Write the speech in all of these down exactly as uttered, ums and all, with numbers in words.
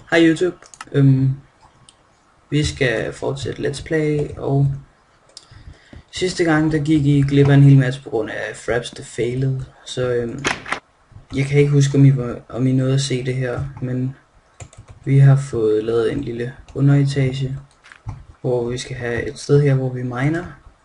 Hej YouTube. Øhm, vi skal fortsætte Let's Play, og sidste gang der gik I glip af en hel masse på grund af fraps der failede. Så øhm, jeg kan ikke huske om I, var, om I nåede at se det her, men vi har fået lavet en lille underetage, hvor vi skal have et sted her, hvor vi miner,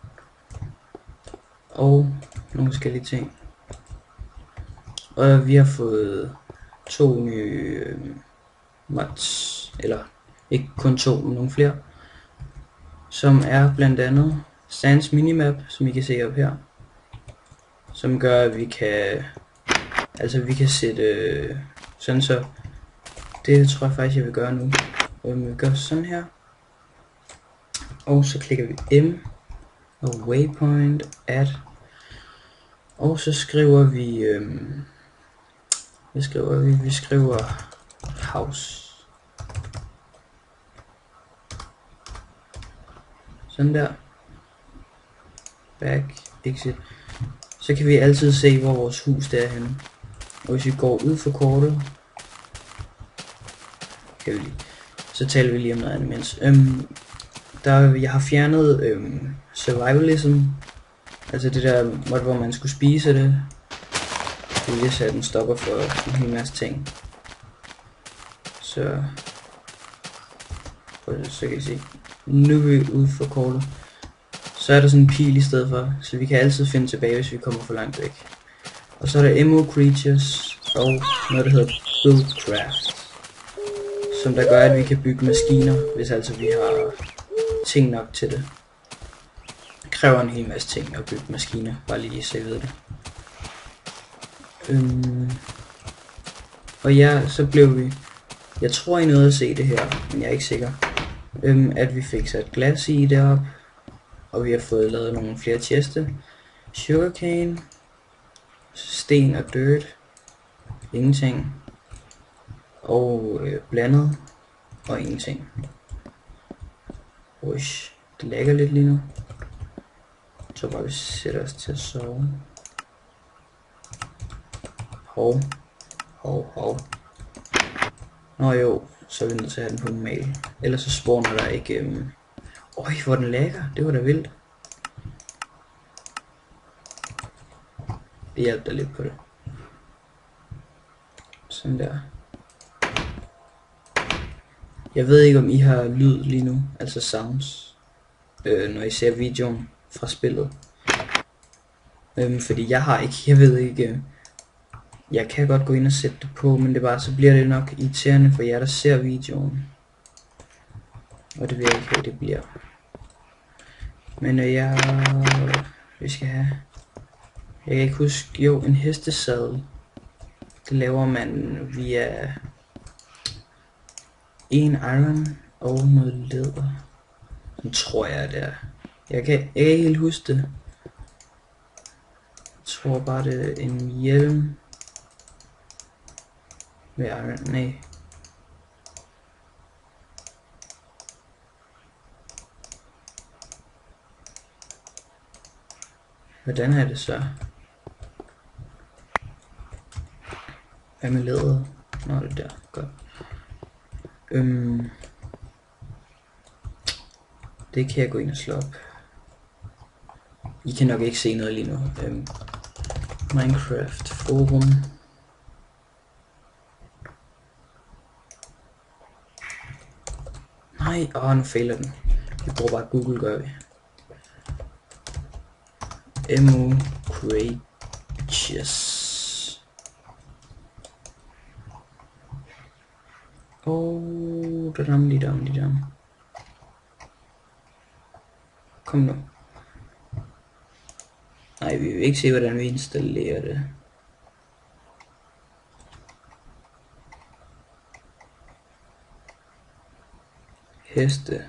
og nogle forskellige ting. Og vi har fået to nye øhm, mods, eller ikke kun to, men nogle flere, som er blandt andet Sans Minimap, som I kan se op her, som gør at vi kan, altså vi kan sætte øh, sådan, så det tror jeg faktisk jeg vil gøre nu. Og vi gør sådan her, og så klikker vi M og waypoint add, og så skriver vi øhm, hvad skriver vi? Vi skriver house. Sådan der. Back, exit. Så kan vi altid se, hvor vores hus der er henne. Og hvis vi går ud for kortet, kan vi lige, så taler vi lige om noget andet mens. Øhm, der, jeg har fjernet øhm, survivalism. Altså det der mod, hvor man skulle spise det. Det vil jeg den stopper for en hel masse ting. Så, så kan I se. Nu er vi ude for kortet. Så er der sådan en pil i stedet for, så vi kan altid finde tilbage, hvis vi kommer for langt væk. Og så er der M O Creatures og noget der hedder Buildcraft, som der gør at vi kan bygge maskiner, hvis altså vi har ting nok til det. Det kræver en hel masse ting at bygge maskiner, bare lige så I ved det. Øhm. Og ja, så blev vi, jeg tror I nåede at se det her, men jeg er ikke sikker, øhm, at vi fik sat glas i deroppe. Og vi har fået lavet nogle flere cheste. Sugarcane, sten og dirt, ingenting, og øh, blandet og ingenting. Uish, det lagger lidt lige nu. Jeg tror bare vi sætter os til at sove. Hov, hov, hov. Nå jo, så er vi nødt til at have den på normal. Ellers så spawner der ikke... Øhm Øj, hvor den lækker. Det var da vildt. Det hjalp da lidt på det. Sådan der. Jeg ved ikke om I har lyd lige nu, altså sounds, øh, når I ser videoen fra spillet. Øhm, fordi jeg har ikke, jeg ved ikke, øh, jeg kan godt gå ind og sætte det på, men det bare, så bliver det nok irriterende for jer der ser videoen. Og det vil jeg ikke have, det bliver. Men øh, jeg, vi skal have, jeg kan ikke huske, jo, en hestesadel. Det laver man via en iron og noget læder. Den tror jeg det er. Jeg kan, jeg kan ikke helt huske det. Jeg tror bare det er en hjelm med iron, nej. Hvordan er det så? Hvad med læderet? Nå, det der. Godt. Øhm, det kan jeg gå ind og slå op. I kan nok ikke se noget lige nu. Øhm, Minecraft forum. Nej, åh, nu fejler den. Vi bruger bare Google, gør vi. M O Creatures. Oh, da dam, di dam, di dam. Kom nu. Nej, vi vil ikke se hvordan vi installerer det. Heste.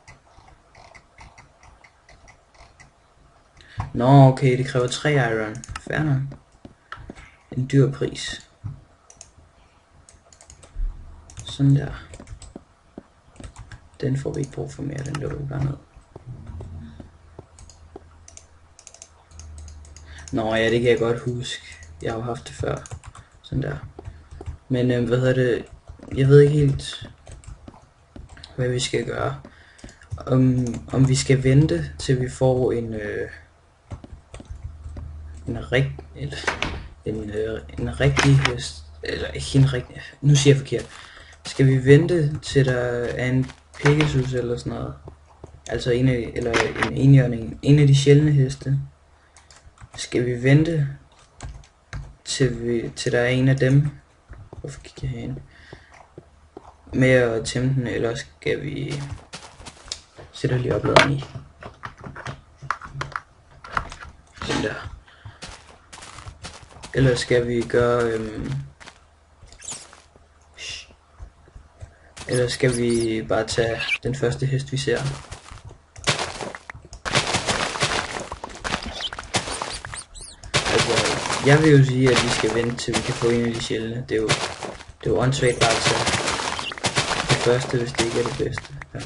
Nå, okay, det kræver tre iron. Fair nok. En dyr pris. Sådan der. Den får vi ikke brug for mere, den lukker vi bare ned. Nå ja, det kan jeg godt huske. Jeg har jo haft det før. Sådan der. Men øh, hvad hedder det? Jeg ved ikke helt. hvad vi skal gøre. Om, om vi skal vente til vi får en øh, en, rig, en, en, øh, en rigtig hest, eller ikke en rigtig, nu siger jeg forkert. Skal vi vente til der er en Pegasus eller sådan noget? Altså en af, eller en enhjørning, en af de sjældne heste. Skal vi vente til, vi, til der er en af dem? Hvorfor kigger jeg herinde? Med at tæmme den, eller skal vi sætte lige opladeren i? Sådan der. Eller skal vi gøre øhm, eller skal vi bare tage den første hest vi ser? Altså, jeg vil jo sige at vi skal vente til vi kan få en af de sjældne. Det er jo det er jo åndssvagt bare at tage det første, hvis det ikke er det bedste. Ja.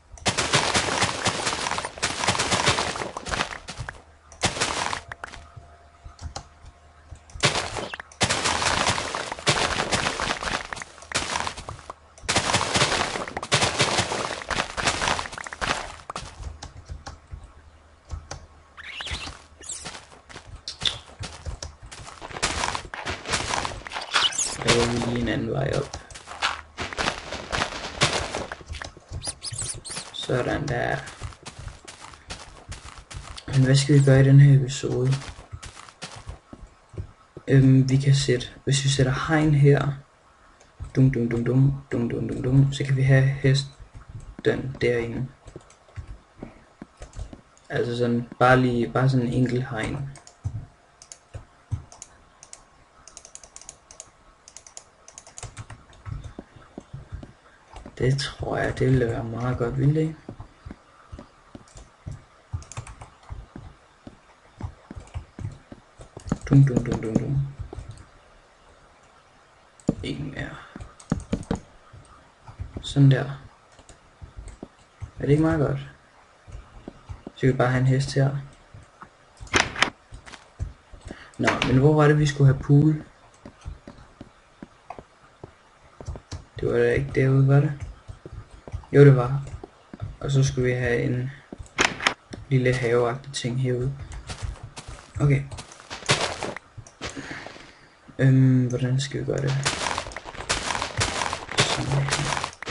Så vi lige en anden vej op. Sådan der. Men hvad skal vi gøre i den her episode? Øhm, vi kan sætte, hvis vi sætter hegn her, dum dum dum dum dum dum dum dum, så kan vi have hesten derinde. Altså sådan, bare lige, bare sådan en enkelt hegn. Det tror jeg, det ville være meget godt, ville det? Dum dum dum dum dum. Ikke mere. Sådan der. Er det ikke meget godt? Så kan vi bare have en hest her. Nå, men hvor var det vi skulle have pool? Det var da ikke derude, var det? Jo, det var. Og så skulle vi have en lille haveagtig ting herude. Okay. Øhm, hvordan skal vi gøre det? Sådan her.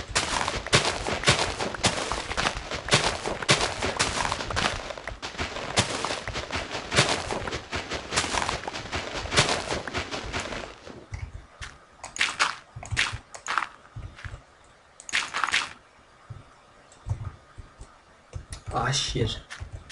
Ah, shit.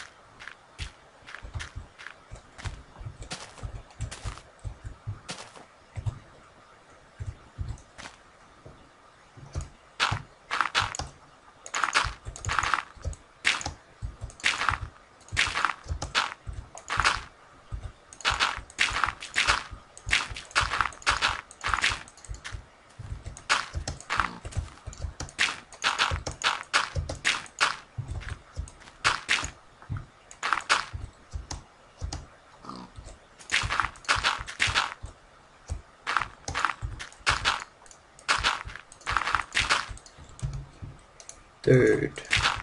Third.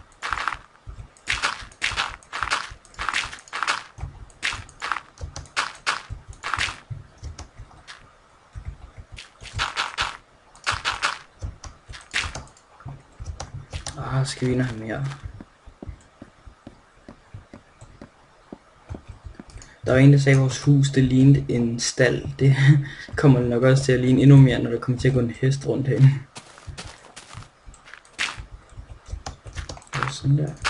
Ah, skal vi ind og have mere? Der var en, der sagde, at vores hus det lignede en stald. Det kommer nok også til at ligne endnu mere, når der kommer til at gå en hest rundt herinde. Sådan der.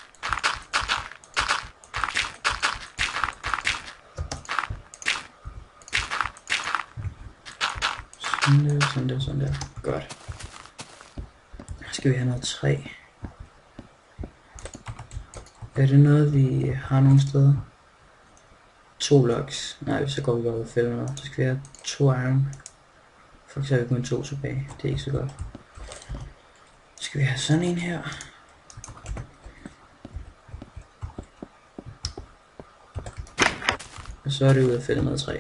Sådan der, sådan der, sådan der. Godt. Skal vi have noget træ? Er det noget vi har nogle steder? To logs. Nej, så går vi bare ud og fælder noget. Så skal vi have to iron. For så har vi kun to tilbage. Det er ikke så godt. Så skal vi have sådan en her. Og så er det ud at fælde noget træ.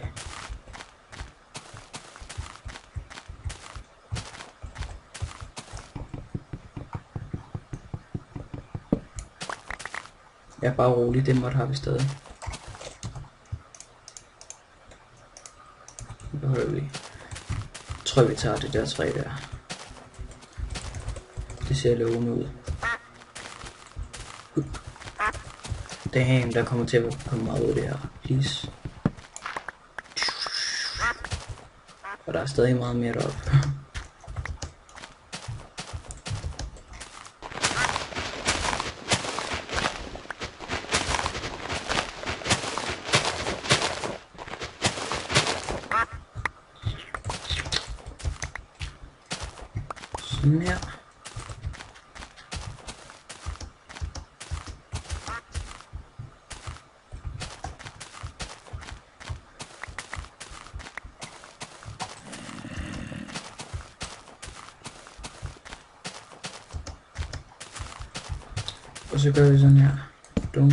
Ja, bare roligt, det måtte har vi stadig. Det behøver vi. Jeg tror vi tager det der træ der. Det ser lovende ud. Damn, der kommer til at komme meget ud af det her. Please. Og der er stadig meget mere deroppe. Sådan her. Og så gør vi sådan her. Dum.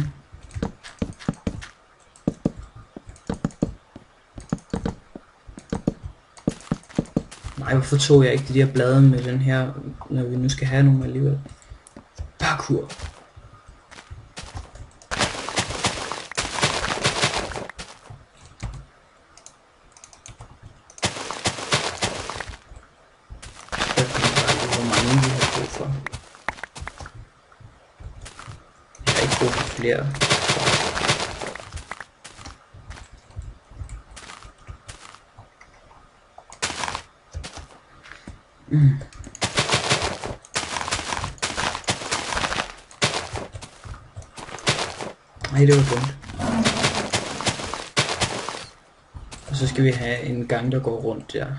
Nej, hvorfor tog jeg ikke de der blade med den her, når vi nu skal have nogle alligevel? Parkour. Hvor mange vi har brug for. Jeg har ikke brug for flere. Mm. Ej, det var dumt. Og så skal vi have en gang, der går rundt der.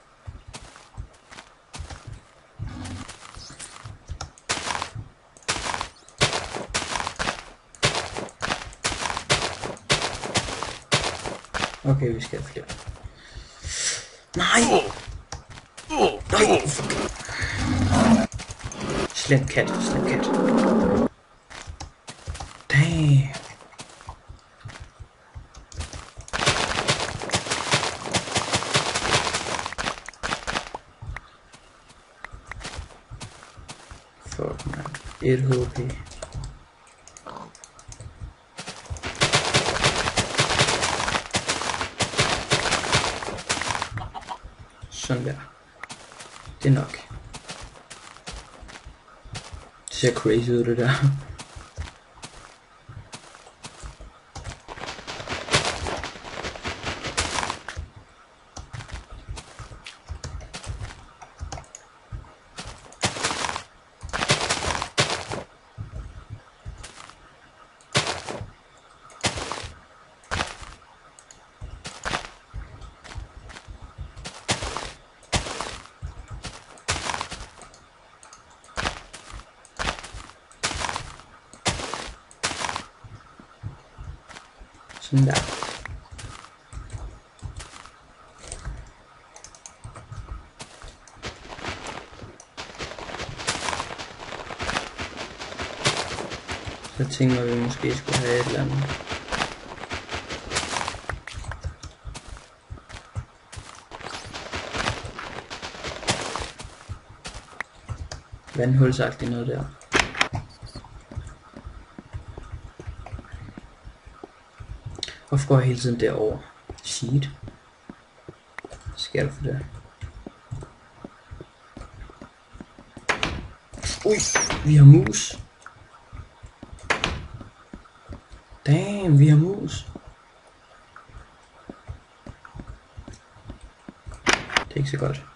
Okay, vi skal have flere. Nej! Nej, fuck. Slem kat, slem kat. Damn. Fuck, man. et H P. Sådan der. Det er nok. Det ser crazy ud, det der. Sådan der. Så tænker vi måske skulle have et eller andet. Vandhulsagtigt noget der. Hvorfor går jeg hele tiden derover? Shit. Hvad sker der for det? Ui, vi har mus. Damn, vi har mus. Det er ikke så godt.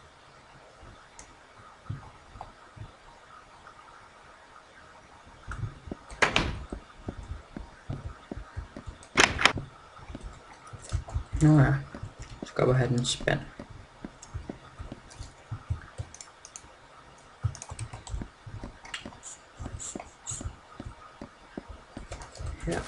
Nå ja, jeg skal op og have den spand. Her.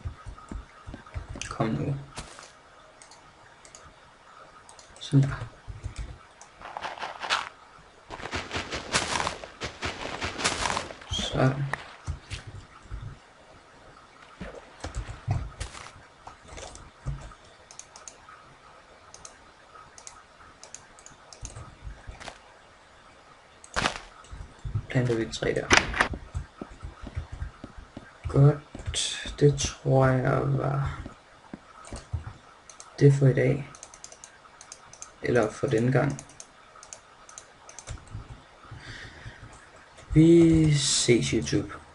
Kom nu. Sådan der. Så planter vi tre der. Godt, det tror jeg var det for i dag. Eller for denne gang. Vi ses YouTube.